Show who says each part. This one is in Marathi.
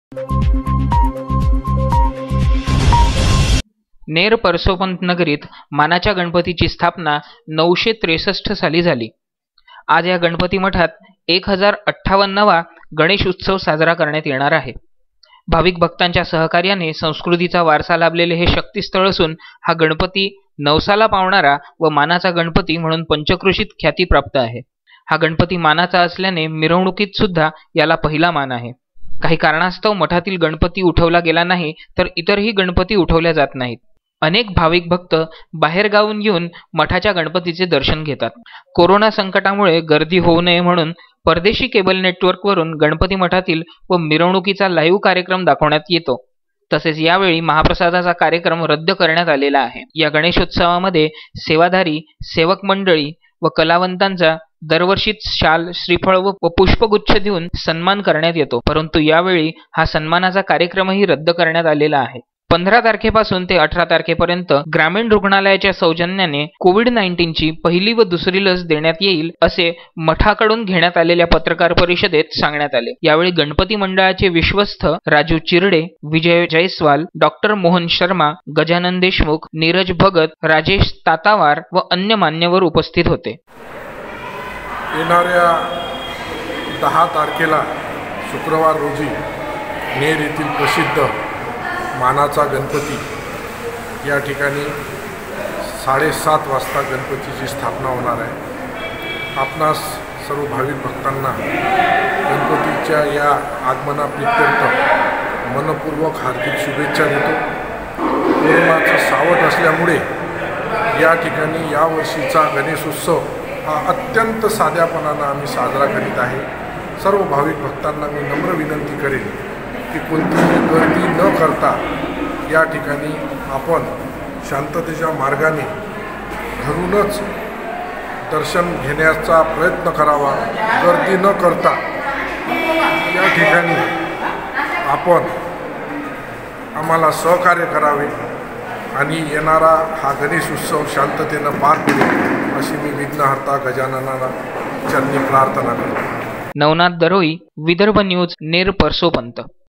Speaker 1: नेर परसोपंत नगरीत मानाच्या गणपतीची स्थापना 963 साली झाली। आज या गणपती मठात 1058वा गणेश उत्सव साजरा करण्यात येणार आहे। भाविक भक्तांच्या सहकार्याने संस्कृतीचा वारसा लाभलेले हे शक्तिस्थळ असून हा गणपती नवसाला पावणारा व मानाचा गणपती म्हणून पंचक्रोशीत ख्याती प्राप्त आहे। हा गणपती मानाचा असल्याने मिरवणुकीत सुद्धा याला पहिला मान आहे। काही कारणास्तव मठातील गणपती उठवला गेला नाही तर इतरही गणपती उठवल्या जात नाहीत। अनेक भाविक भक्त बाहेरगावून येऊन मठाच्या गणपतीचे दर्शन घेतात। कोरोना संकटामुळे गर्दी होऊ नये म्हणून परदेशी केबल नेटवर्कवरून गणपती मठातील व मिरवणुकीचा लाईव्ह कार्यक्रम दाखवण्यात येतो। तसेच यावेळी महाप्रसादाचा कार्यक्रम रद्द करण्यात आलेला आहे। या गणेशोत्सवामध्ये सेवाधारी, सेवक मंडळी व कलावंतांचा दरवर्षीच शाल, श्रीफळ व पुष्पगुच्छ देऊन सन्मान करण्यात येतो, परंतु यावेळी हा सन्मानाचा कार्यक्रमही रद्द करण्यात आलेला आहे। 15 तारखेपासून ते 18 तारखेपर्यंत ग्रामीण रुग्णालयाच्या सौजन्याने कोविड-19ची पहिली व दुसरी लस देण्यात येईल असे मठाकडून घेण्यात आलेल्या पत्रकार परिषदेत सांगण्यात आले। यावेळी गणपती मंडळाचे विश्वस्त राजू चिरडे, विजय जयस्वाल, डॉक्टर मोहन शर्मा, गजानन देशमुख, नीरज भगत, राजेश तातावार व अन्य मान्यवर उपस्थित होते।
Speaker 2: येणाऱ्या 10 तारखेला शुक्रवार रोजी नेर येथील प्रसिद्ध मानाचा गणपती या ठिकाणी 7:30 वाजता गणपतीची स्थापना होणार आहे। आपणास सर्व भाविक भक्तांना गणपतीच्या या आगमनाप्रीत्यर्थ मनपूर्वक हार्दिक शुभेच्छा देतो। कोरोनाचं सावट असल्यामुळे या ठिकाणी यावर्षीचा गणेशोत्सव हा अत्यंत साध्यापणानं आम्ही साजरा करीत आहे। सर्व भाविक भक्तांना मी नम्र विनंती करेन की कोणतीही गर्दी न करता या ठिकाणी आपण शांततेच्या मार्गाने घरूनच दर्शन घेण्याचा प्रयत्न करावा। गर्दी न करता या ठिकाणी आपण आम्हाला सहकार्य करावे आणि येणारा हा गणेश उत्सव शांततेनं पार पडेल अशी मी विघ्नहर्ता गजाननाला चरणी प्रार्थना करतो।
Speaker 1: नवनाथ दरोई, विदर्भ न्यूज, नेर परसोपंत।